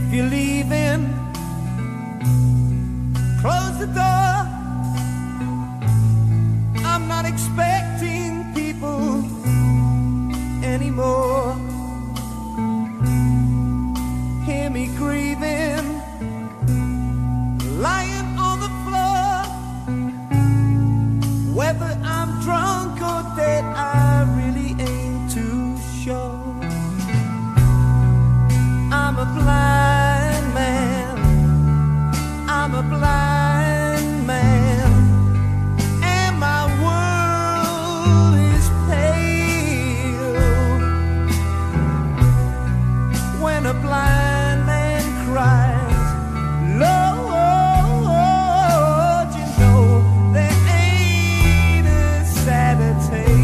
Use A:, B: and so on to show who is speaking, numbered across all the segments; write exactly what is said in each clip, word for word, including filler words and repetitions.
A: If you're leaving, close the door. I'm not expecting people anymore. Hear me grieving, lying on the floor. Whether I'm drunk or dead, I really ain't too sure. I'm a blind man, I'm a blind man, and my world is pale. When a blind man cries, Lord, you know there ain't a sadder tale.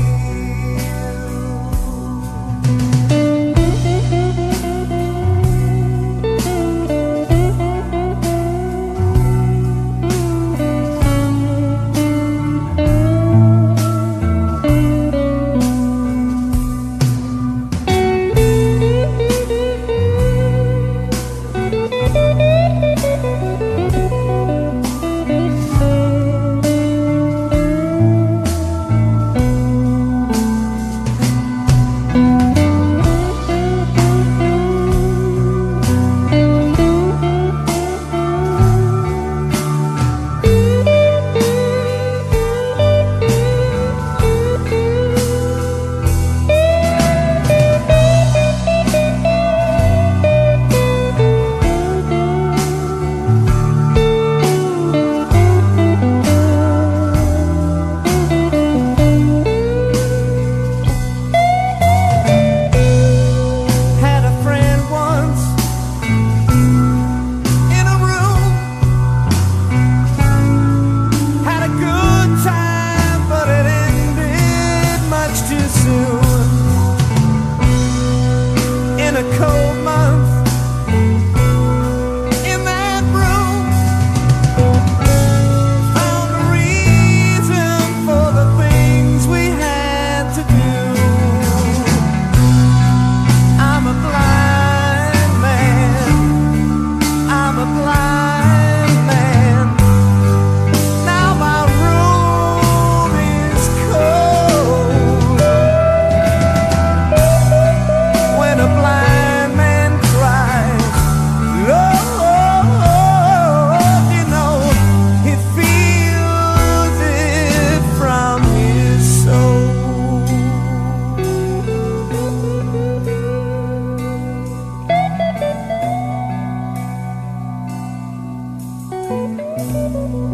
A: In a cold month, in that room, found a reason for the things we had to do. I'm a blind man, I'm a blind man. Now my room is cold. When a blind Thank you.